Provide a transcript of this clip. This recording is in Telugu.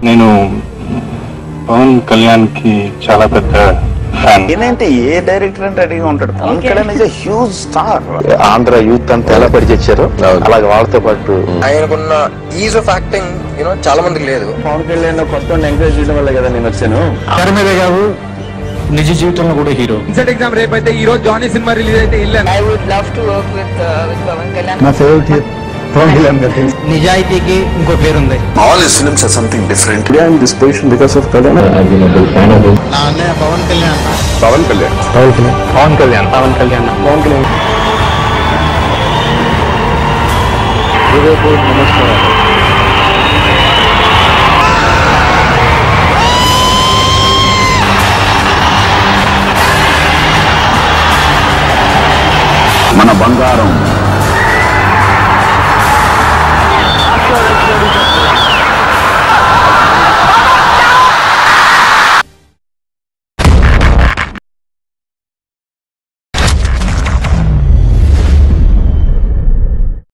నేను పవన్ కళ్యాణ్ కి చాలా పెద్ద ఫ్యాన్. ఏంటంటే ఏ డైరెక్టర్ అంటే అడిగి ఉంటాడు. Pawan Kalyan is a huge star. Andhra youth అంతా ఎలా పరిచేచ్చారు అలాగే వాళ్ళతో పాటు ఆయనకున్న ఈజ్ ఆఫ్ యాక్టింగ్ చాలా మందికి లేదు. పవన్ కళ్యాణ్ కొత్త ఎంకరేజ్ చేయడం వల్ల కదా నేను వచ్చాను. తెర మీదే కాదు నిజ జీవితంలో కూడా హీరో. ఇన్సెట్ ఎగ్జామ్ రేపు అయితే ఈ రోజు జానీ సినిమా రిలీజ్ అయితే వెళ్ళాను. I would love to work with Pawan Kalyan. నా ఫేవరెట్ పవన్ కళ్యాణ్ గారు. నిజాయితీకి ఇంకో పేరుంది. All his films are something different. I am in this position because of Kalyan. నా అన్నయ్య పవన్ కళ్యాణ్. పవన్ కళ్యాణ్. పవన్ కళ్యాణ్. పవన్ కళ్యాణ్. పవన్ కళ్యాణ్. నమస్కారం.